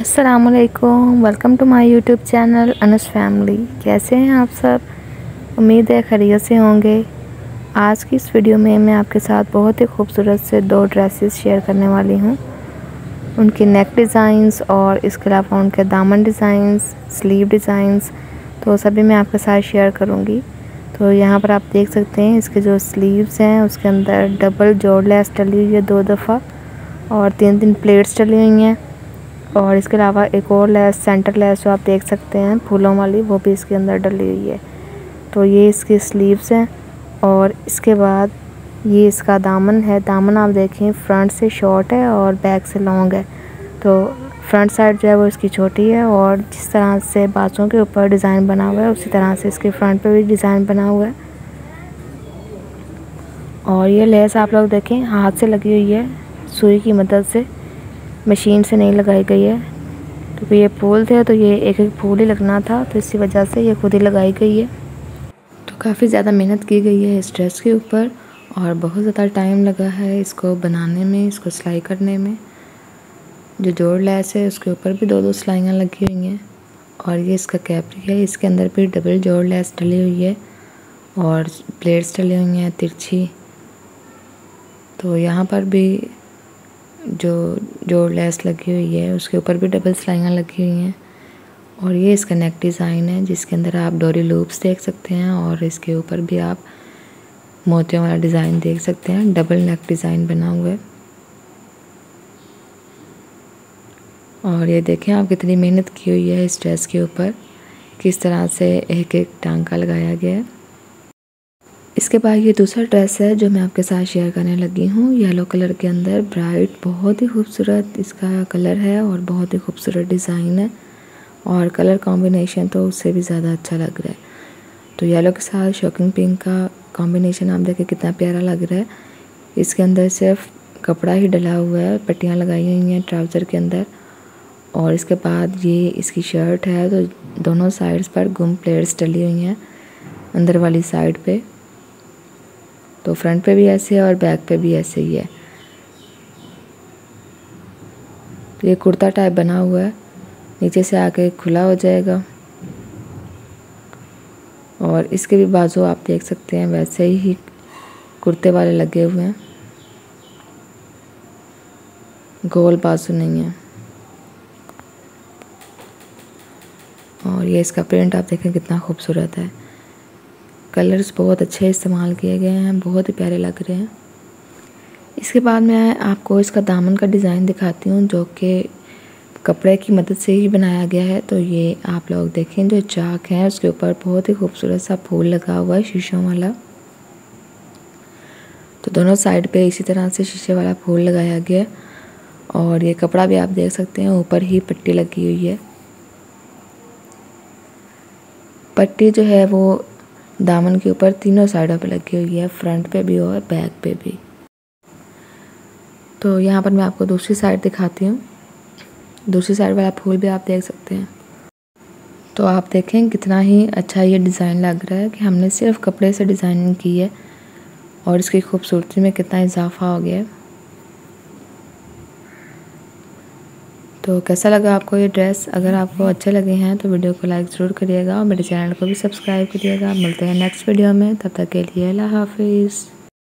अस्सलामुअलैकुम, welcome to my YouTube channel Anas family. कैसे हैं आप सब? उम्मीद है खैरियत से होंगे। आज की इस वीडियो में मैं आपके साथ बहुत ही खूबसूरत से 2 ड्रेसेस शेयर करने वाली हूं। उनके नेक डिज़ाइंस और इसके अलावा उनके दामन डिज़ाइंस, स्लीव डिज़ाइंस, तो सभी मैं आपके साथ शेयर करूँगी। तो यहाँ पर आप देख सकते हैं इसके जो स्लीव्स हैं उसके अंदर डबल जोड़ लेस डली हुई है 2 दफ़ा और 3 प्लेट्स डली हुई हैं। और इसके अलावा एक और लेस, सेंटर लेस जो आप देख सकते हैं फूलों वाली, वो भी इसके अंदर डली हुई है। तो ये इसकी स्लीव्स हैं और इसके बाद ये इसका दामन है। दामन आप देखें फ्रंट से शॉर्ट है और बैक से लॉन्ग है। तो फ्रंट साइड जो है वो इसकी छोटी है और जिस तरह से बाजू के ऊपर डिज़ाइन बना हुआ है उसी तरह से इसके फ्रंट पे भी डिज़ाइन बना हुआ है। और ये लेस आप लोग देखें हाथ से लगी हुई है, सुई की मदद से, मशीन से नहीं लगाई गई है। क्योंकि ये फूल थे तो ये एक एक फूल ही लगना था, तो इसी वजह से ये खुद ही लगाई गई है। तो काफ़ी ज़्यादा मेहनत की गई है इस ड्रेस के ऊपर और बहुत ज़्यादा टाइम लगा है इसको बनाने में, इसको सिलाई करने में। जो जोड़ लेस है उसके ऊपर भी 2-2 सिलाइयाँ लगी हुई हैं। और ये इसका कैपरी है, इसके अंदर भी डबल जोड़ लेस डली हुई है और प्लेट्स डली हुई हैं तिरछी। तो यहाँ पर भी जो जोड़ लेस लगी हुई है उसके ऊपर भी डबल सिलाइयाँ लगी हुई हैं। और ये इसका नेक डिज़ाइन है जिसके अंदर आप डोरी लूप्स देख सकते हैं और इसके ऊपर भी आप मोतियों वाला डिज़ाइन देख सकते हैं। डबल नेक डिज़ाइन बना हुआ है। और ये देखें आप कितनी मेहनत की हुई है इस ड्रेस के ऊपर, किस तरह से एक एक टांका लगाया गया है। इसके बाद ये दूसरा ड्रेस है जो मैं आपके साथ शेयर करने लगी हूँ। येलो कलर के अंदर ब्राइट, बहुत ही खूबसूरत इसका कलर है और बहुत ही खूबसूरत डिज़ाइन है और कलर कॉम्बिनेशन तो उससे भी ज़्यादा अच्छा लग रहा है। तो येलो के साथ शॉकिंग पिंक का कॉम्बिनेशन आप देखें कितना प्यारा लग रहा है। इसके अंदर सिर्फ कपड़ा ही डला हुआ है, पट्टियाँ लगाई हुई हैं ट्राउज़र के अंदर। और इसके बाद ये इसकी शर्ट है, तो दोनों साइड्स पर गुम प्लेट्स डली हुई हैं अंदर वाली साइड पे। तो फ्रंट पे भी ऐसे है और बैक पे भी ऐसे ही है। तो ये कुर्ता टाइप बना हुआ है, नीचे से आके खुला हो जाएगा। और इसके भी बाजू आप देख सकते हैं वैसे ही कुर्ते वाले लगे हुए हैं, गोल बाजू नहीं है। और ये इसका प्रिंट आप देखें कितना खूबसूरत है। कलर्स बहुत अच्छे इस्तेमाल किए गए हैं, बहुत ही प्यारे लग रहे हैं। इसके बाद मैं आपको इसका दामन का डिज़ाइन दिखाती हूँ जो कि कपड़े की मदद से ही बनाया गया है। तो ये आप लोग देखें जो चाक है उसके ऊपर बहुत ही खूबसूरत सा फूल लगा हुआ है शीशों वाला। तो दोनों साइड पे इसी तरह से शीशे वाला फूल लगाया गया है। और ये कपड़ा भी आप देख सकते हैं ऊपर ही पट्टी लगी हुई है। पट्टी जो है वो दामन के ऊपर तीनों साइडों पे लगी हुई है, फ्रंट पे भी और बैक पे भी। तो यहाँ पर मैं आपको दूसरी साइड दिखाती हूँ। दूसरी साइड वाला फूल भी आप देख सकते हैं। तो आप देखें कितना ही अच्छा ये डिज़ाइन लग रहा है कि हमने सिर्फ कपड़े से डिज़ाइनिंग की है और इसकी खूबसूरती में कितना इजाफा हो गया है। तो कैसा लगा आपको ये ड्रेस? अगर आपको अच्छे लगे हैं तो वीडियो को लाइक ज़रूर करिएगा और मेरे चैनल को भी सब्सक्राइब करिएगा। मिलते हैं नेक्स्ट वीडियो में, तब तक के लिए अल्लाह हाफिज़।